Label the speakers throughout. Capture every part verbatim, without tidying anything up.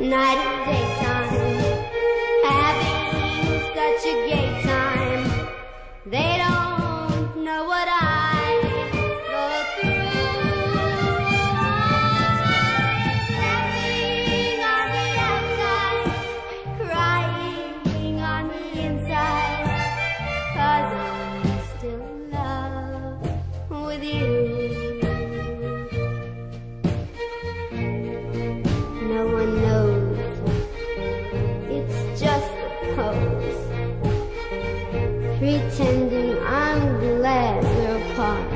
Speaker 1: night and daytime, having such a gay time. They don't know what I go through. I'm laughing on the outside, crying on the inside, 'cause I'm still in love with you. No one knows, it's just a pose, pretending I'm glad we're apart.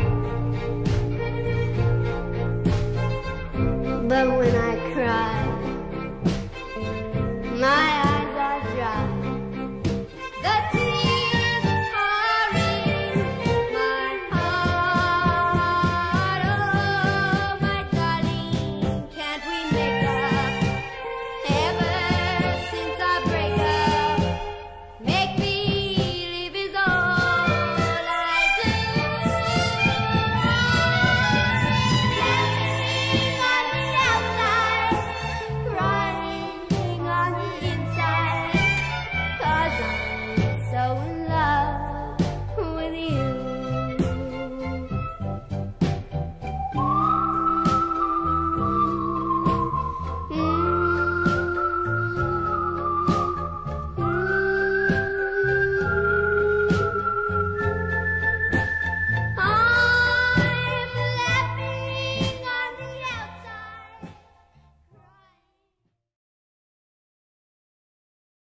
Speaker 1: But when I cry, my